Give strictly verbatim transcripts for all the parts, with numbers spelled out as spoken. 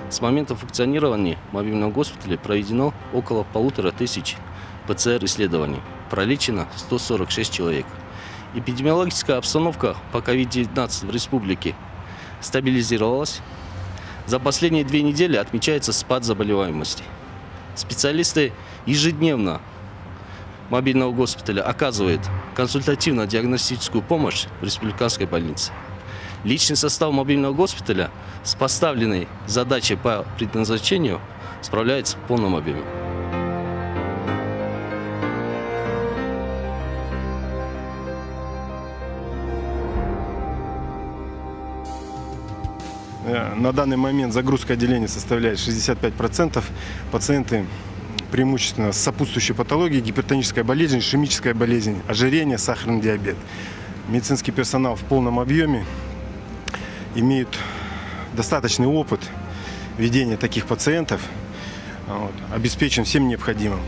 С момента функционирования мобильного госпиталя проведено около полутора тысяч Пэ Цэ Эр исследований. Пролечено сто сорок шесть человек. Эпидемиологическая обстановка по ковид девятнадцать в республике стабилизировалась. За последние две недели отмечается спад заболеваемости. Специалисты ежедневно мобильного госпиталя оказывают консультативно-диагностическую помощь в республиканской больнице. Личный состав мобильного госпиталя с поставленной задачей по предназначению справляется в полном объеме. На данный момент загрузка отделения составляет шестьдесят пять процентов. Пациенты преимущественно с сопутствующей патологией, гипертоническая болезнь, ишемическая болезнь, ожирение, сахарный диабет. Медицинский персонал в полном объеме имеют достаточный опыт ведения таких пациентов, вот, обеспечен всем необходимым.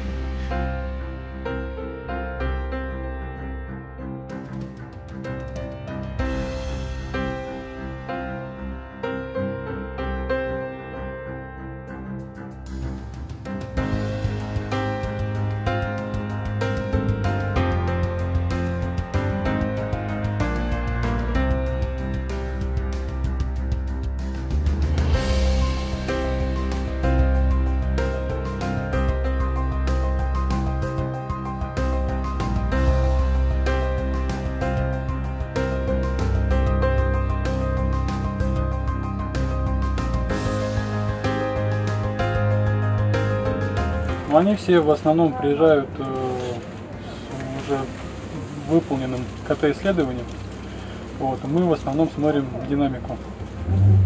Они все в основном приезжают э, с уже выполненным Ка Тэ исследованием. Вот, мы в основном смотрим динамику.